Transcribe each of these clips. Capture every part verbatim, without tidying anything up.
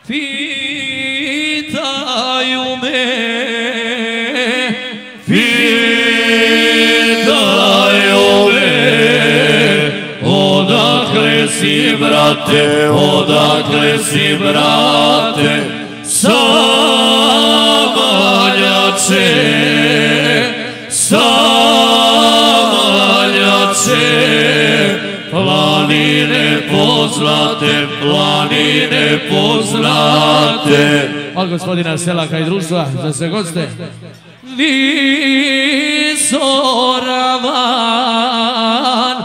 Pitaju me, pitaju me, odakle si, brate, odakle si, brate, Samaljače, Samaljače, planine poznate, planine poznate. od gospodina Selaka i društva za sve goste. Visoravan,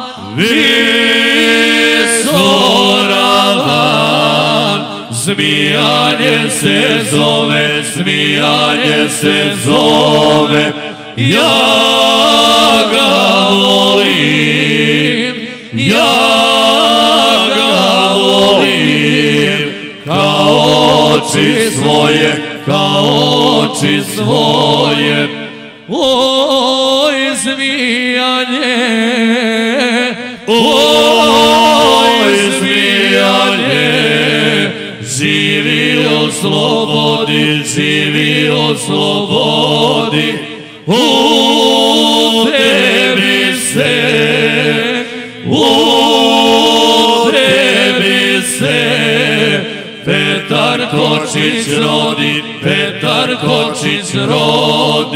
Visoravan, Zmijanje se zove, Zmijanje se zove, ja ga volim, ja ga volim, kao oči svoje, kao oči svoje. oj Zmijanje, oj Zmijanje, živi o slobodi, živi o slobodi, u tebi se, u tebi se, Petar Kočić rodi, Petar Kočić rodi.